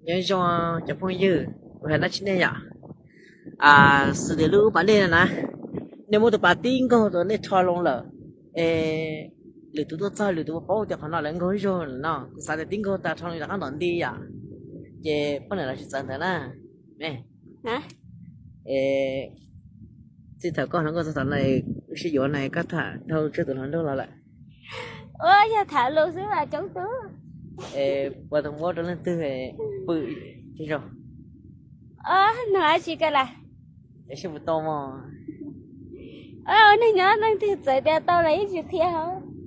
nhớ cho phong dư phải nói chuyện này à à sự để lưu bản đây nè nếu mà tụi bà tin có rồi nên cho luôn lợ ê lừa tụi tôi sao lừa tụi bảo cho họ nói là ngồi rồi nó sao để tin có ta cho người ta nói đi à chị bữa nay là chuyện gì thế nè nè hả ê xin thở con nó có sản này sử dụng này cắt thả đâu chưa tụi nó đâu là lại ôi giờ thả luôn xíu là chống tướng ê qua thằng bố trở lên tư về bự thế rồi nói chị cái là để xem một tô mà này nhớ năng thì sẽ để tao lấy chuyện thiệt hả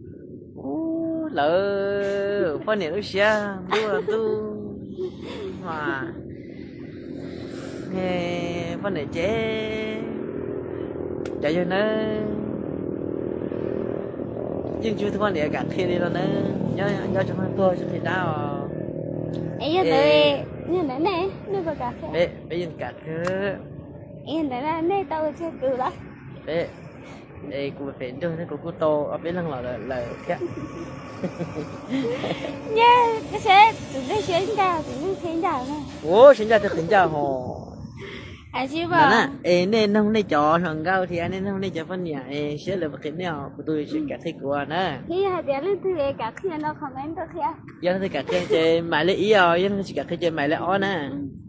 lỡ quan niệm nó xia đua tu mà nghe quan niệm chế chạy cho nó nhưng chưa quan niệm cả khi đi rồi nó nhớ cho nó tôi cho thì nào ấy giờ tới như thế này nó có cả bé bé nhìn cả thứ em đấy là này tao chưa cử đó bé đây cũng phải đưa cái cô to ở bên lăng là khác nha cái xe tụi nó xin chào tụi nó xin chào này xin chào xin chào hồ à chị bảo nè nên không nên cho thằng cao thì anh nên không nên cho phân nhà sẽ là một cái nào của tôi sẽ cả thích của nè thì hai đứa lên thì cả khi nó comment được kia dân thì cả chơi mày lấy ý rồi dân chỉ cả chơi mày lấy ó nè